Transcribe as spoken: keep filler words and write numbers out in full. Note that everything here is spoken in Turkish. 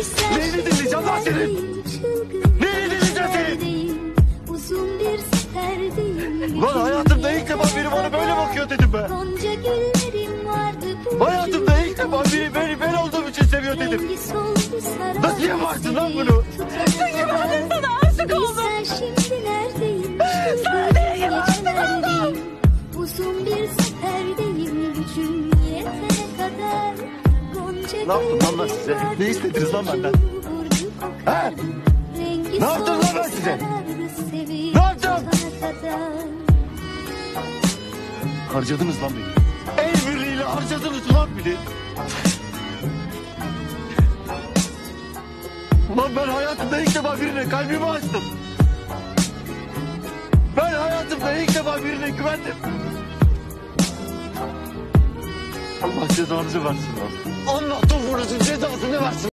Neyini dinleyeceğim lan senin? Neyini dinleyeceğim senin? Uzun bir seferdeyim. Lan hayatımda ilk defa biri bana böyle bakıyor dedim ben. Gonca güllerim vardı. Hayatımda ilk defa biri beni ben olduğum için seviyor dedim. Nasıl yaparsın lan bunu? Çünkü ben de sana aşık oldum. Sen şimdi neredeyim? Sana diye yalan Uzun bir seferdeyim. Gücüm yetene kadar. Gonca Ne yaptım lan ben size? Ne istediniz lan benden? He? Ne yaptım lan ben size? Ne yaptım? Harcadınız lan beni. El birliğiyle harcadınız lan beni. Lan ben hayatımda ilk defa birine kalbimi açtım. Ben hayatımda ilk defa birine güvendim. Allah cezanızı versin lan. Allah topunuzun cezasını versin.